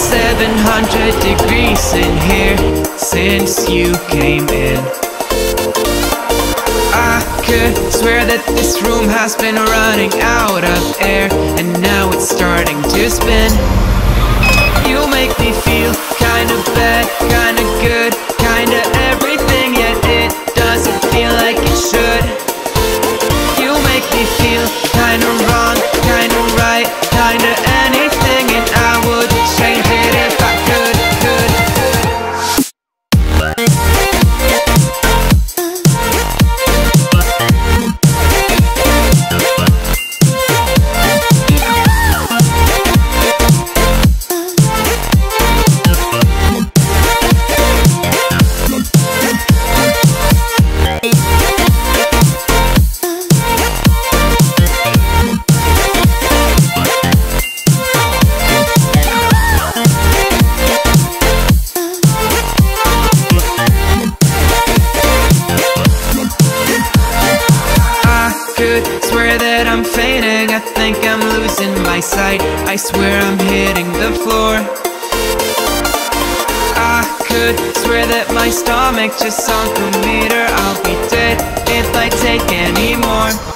700 degrees in here since you came in. I could swear that this room has been running out of air, and now it's starting to spin. You make me feel kinda bad, kinda good, kinda everything, yet it doesn't feel like it should. You make me feel kinda wrong, kinda right, kinda anything, and I would change it if I could. Swear that I'm fainting, I think I'm losing my sight, I swear I'm hitting the floor. I could swear that my stomach just sunk a meter. I'll be dead if I take any more.